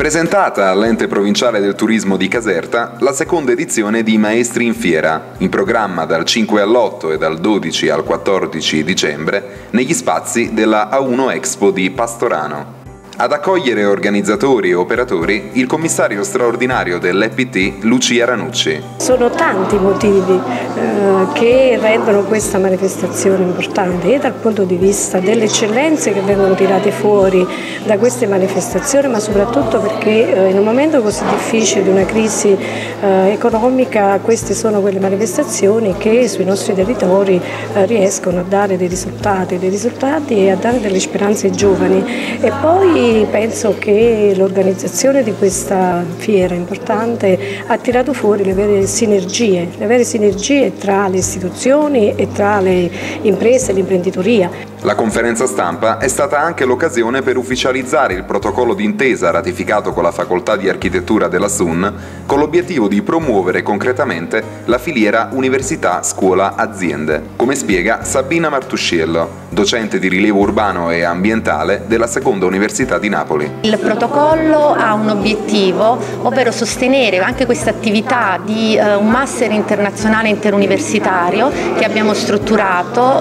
Presentata all'Ente Provinciale del Turismo di Caserta la seconda edizione di Maestri in Fiera, in programma dal 5 all'8 e dal 12 al 14 dicembre negli spazi della A1 Expo di Pastorano. Ad accogliere organizzatori e operatori il commissario straordinario dell'EPT Lucia Ranucci. Sono tanti i motivi che rendono questa manifestazione importante, e dal punto di vista delle eccellenze che vengono tirate fuori da queste manifestazioni, ma soprattutto perché in un momento così difficile di una crisi economica queste sono quelle manifestazioni che sui nostri territori riescono a dare dei risultati e a dare delle speranze ai giovani. E poi penso che l'organizzazione di questa fiera importante ha tirato fuori le vere sinergie tra le istituzioni e tra le imprese e l'imprenditoria. La conferenza stampa è stata anche l'occasione per ufficializzare il protocollo d'intesa ratificato con la Facoltà di Architettura della SUN con l'obiettivo di promuovere concretamente la filiera Università-Scuola-Aziende, come spiega Sabina Martusciello, docente di rilievo urbano e ambientale della Seconda Università di Napoli. Il protocollo ha un obiettivo, ovvero sostenere anche questa attività di un master internazionale interuniversitario che abbiamo strutturato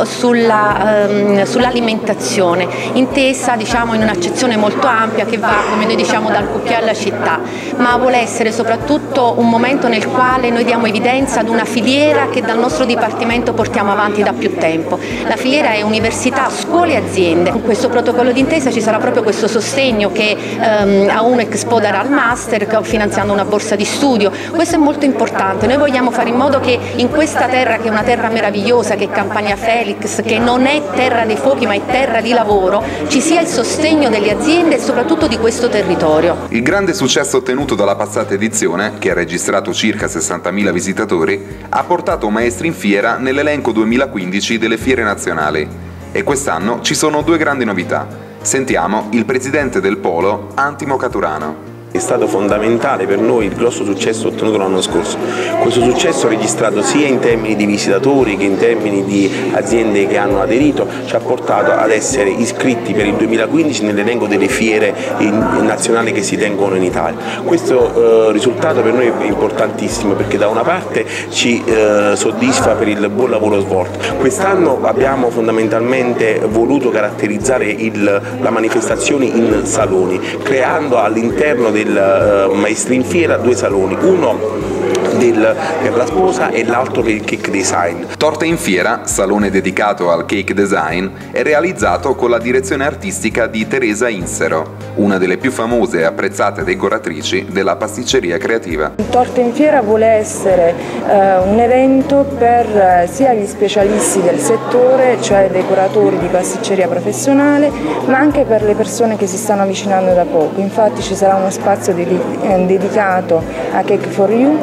sull'alimentazione, intesa in un'accezione molto ampia che va, come noi diciamo, dal QP alla città, ma vuole essere soprattutto un momento nel quale noi diamo evidenza ad una filiera che dal nostro Dipartimento portiamo avanti da più tempo. La filiera è università, scuole e aziende. Con questo protocollo d'intesa ci sarà proprio questo sostegno che A1 Expo darà al master, finanziando una borsa di studio. Questo è molto importante. Noi vogliamo fare in modo che in questa terra, che è una terra meravigliosa, che è Campagna Felix, che non è terra dei fuochi ma è terra di lavoro, ci sia il sostegno delle aziende e soprattutto di questo territorio. Il grande successo ottenuto dalla passata edizione, che ha registrato circa 60.000 visitatori, ha portato Maestri in Fiera nell'elenco 2015 delle fiere nazionali. E quest'anno ci sono due grandi novità. Sentiamo il presidente del Polo, Antimo Caturano. È stato fondamentale per noi il grosso successo ottenuto l'anno scorso. Questo successo registrato sia in termini di visitatori che in termini di aziende che hanno aderito ci ha portato ad essere iscritti per il 2015 nell'elenco delle fiere nazionali che si tengono in Italia. Questo risultato per noi è importantissimo perché da una parte ci soddisfa per il buon lavoro svolto. Quest'anno abbiamo fondamentalmente voluto caratterizzare la manifestazione in saloni, creando all'interno del Maestri in Fiera due saloni, uno per la sposa e l'altro per il cake design. Torte in Fiera, salone dedicato al cake design, è realizzato con la direzione artistica di Teresa Insero, una delle più famose e apprezzate decoratrici della pasticceria creativa. Torte in Fiera vuole essere un evento per sia gli specialisti del settore, cioè decoratori di pasticceria professionale, ma anche per le persone che si stanno avvicinando da poco. Infatti ci sarà uno spazio dedicato a Cake for You,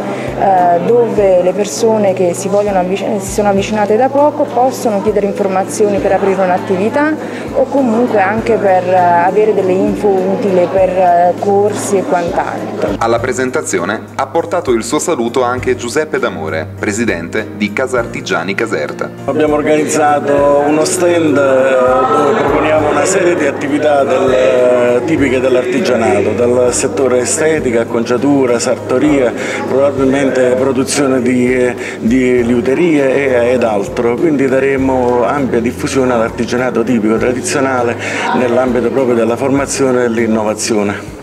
dove le persone che si sono avvicinate da poco possono chiedere informazioni per aprire un'attività o comunque anche per avere delle info utili per corsi e quant'altro. Alla presentazione ha portato il suo saluto anche Giuseppe D'Amore, presidente di Casartigiani Caserta. Abbiamo organizzato uno stand dove proponiamo una serie di attività tipiche dell'artigianato, dal settore estetica, acconciatura, sartoria, probabilmente produzione di liuterie ed altro, quindi daremo ampia diffusione all'artigianato tipico tradizionale nell'ambito proprio della formazione e dell'innovazione.